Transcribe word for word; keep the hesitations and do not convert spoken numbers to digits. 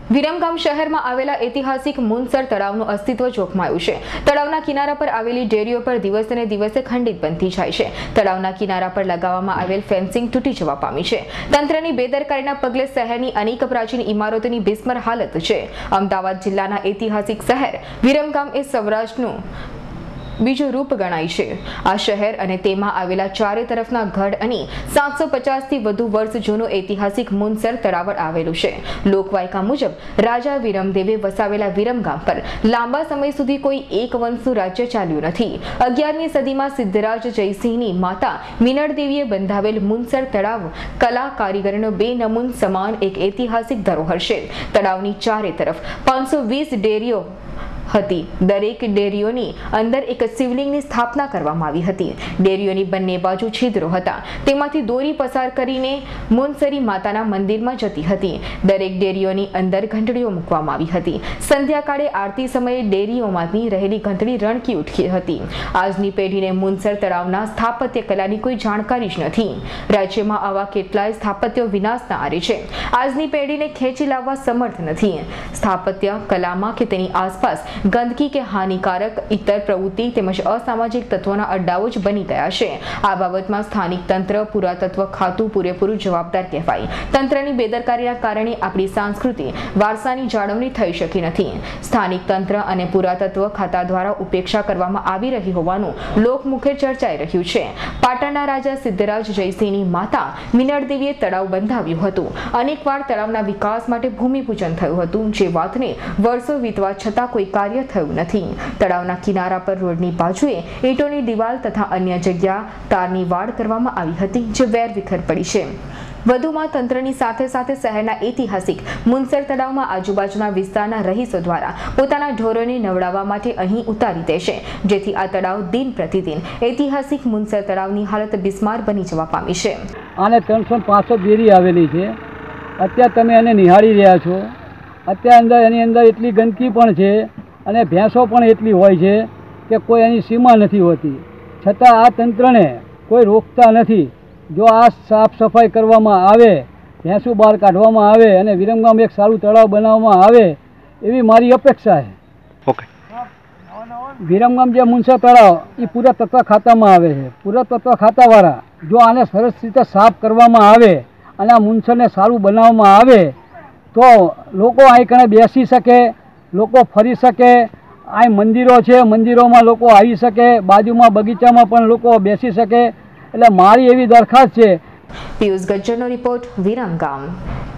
વિરમગામ શહેરમાં આવેલા ઐતિહાસિક મુનસર તળાવનું અસ્તિત્વ જોખમાયું છે। તળાવના કિનારા પર આવેલી ડેરીઓ પર દિવસે ને દિવસે ખંડિત બનતી જાય છે। તળાવના કિનારા પર લગાવવામાં આવેલ ફેન્સિંગ તૂટી જવા પામી છે। તંત્રની બેદરકારીના પગલે શહેરની અનેક પ્રાચીન ઇમારતોની બિસ્મર હાલત છે। અમદાવાદ જિલ્લાના ઐતિહાસિક શહેર વિરમગામ એ સૌરાષ્ટ્રનું બીજું રૂપ ગણાય છે। આ શહેર અને તેમાં આવેલા ચારે તરફના ગઢ અને સાતસો પચાસ થી વધુ વર્ષ જૂનું ઐતિહાસિક મુનસર તળાવ આવેલું છે। લોકવાયકા મુજબ રાજા વિરમદેવે વસાવેલા વિરમગામ પર લાંબા સમય સુધી કોઈ એક વંશનું રાજ્ય ચાલ્યું નથી। અગિયારમી સદીમાં સિદ્ધરાજ જયસિંહની માતા મીનળદેવીએ બંધાવેલ મુનસર તળાવ કલા કારીગરીનો બે નમૂન સમાન એક ઐતિહાસિક ધરોહર છે। તળાવની ચારે તરફ પાંચસો વીસ ડેરીઓ હતી। દરેક ડેરીઓની અંદર એક શિવલિંગની સ્થાપના કરવામાં આવી હતી। ડેરીઓની બંને બાજુ છિદ્રો હતા, તેમાંથી દોરી પસાર કરીને મુનસરી માતાના મંદિરમાં જતી હતી। દરેક ડેરીઓની અંદર ઘંટડીઓ મૂકવામાં આવી હતી। સંધ્યાકાળે આરતી સમયે ડેરીઓમાંથી રહેલી ઘંટડી રણકી ઉઠી હતી। આજની પેઢીને મુનસર તળાવના સ્થાપત્ય કલાની કોઈ જાણકારી જ નથી। રાજ્યમાં આવા કેટલાય સ્થાપત્યો વિનાશના આરે છે। આજની પેઢીને ખેંચી લાવવા સમર્થ નથી। સ્થાપત્ય કલામાં કે તેની આસપાસ ગંદકી કે હાનિકારક ઇતર પ્રવૃત્તિ તેમજ અસામાજિક તત્વોના અડ્ડાઓ જ બની ગયા છે। આ બાબતમાં સ્થાનિક તંત્ર, પુરાતત્વ ખાતું પૂરેપૂરું જવાબદાર કહેવાય। તંત્રની બેદરકારીના કારણે આપણી સાંસ્કૃતિક વારસાની જાળવણી થઈ શકી નથી। સ્થાનિક તંત્ર અને પુરાતત્વ ખાતા દ્વારા ઉપેક્ષા કરવામાં આવી રહી હોવાનું લોકમુખે ચર્ચાઈ રહ્યું છે। પાટણના રાજા સિદ્ધરાજ જયસિંહની માતા મીનળદેવીએ તળાવ બંધાવ્યું હતું। અનેકવાર તળાવના વિકાસ માટે ભૂમિપૂજન થયું હતું, જે વાતને વર્ષો વીતવા છતાં કોઈ કાર્ય થયું નથી। તળાવના કિનારા પર રોડની બાજુએ ઈંટોની દિવાલ તથા અન્ય જગ્યા તારની વાડ કરવામાં આવી હતી, જે વેરવિખેર પડી છે। વધુમાં તંત્રની સાથે સાથે શહેરના ઐતિહાસિક મુનસર તળાવમાં આજુબાજુના વિસ્તારના રહીશો દ્વારા પોતાના ઢોરોને નવડાવવા માટે અહીં ઉતારી દે છે, જેથી આ તળાવ દિન પ્રતિદિન ઐતિહાસિક મુનસર તળાવની હાલત બિસ્માર બની જવા પામી છે। આને ત્રણસો પાંસઠ ડેરી આવેલી છે। અત્યારે તમે એને નિહાળી રહ્યા છો। અત્યારે અંદર એની અંદર એટલી ગંદકી પણ છે અને ભેંસો પણ એટલી હોય છે કે કોઈ એની સીમા નથી હોતી, છતાં આ તંત્રને કોઈ રોકતા નથી। જો આ સાફ સફાઈ કરવામાં આવે, ભેંસો બહાર કાઢવામાં આવે અને વિરમગામ એક સારું તળાવ બનાવવામાં આવે એવી મારી અપેક્ષા છે। ઓકે, વિરમગામ જે મુનસર તળાવ એ પુરાતત્વ ખાતામાં આવે છે। પુરાતત્વ ખાતાવાળા જો આને સરસ રીતે સાફ કરવામાં આવે અને આ મુનસરને સારું બનાવવામાં આવે તો લોકો અહીં કણે બેસી શકે, લોકો ફરી શકે। આ મંદિરો છે, મંદિરોમાં લોકો આવી શકે, બાજુમાં બગીચામાં પણ લોકો બેસી શકે। એટલે મારી એવી દરખાસ્ત છે। પિયુષ ગજ્જરનો રિપોર્ટ, વિરમગામ।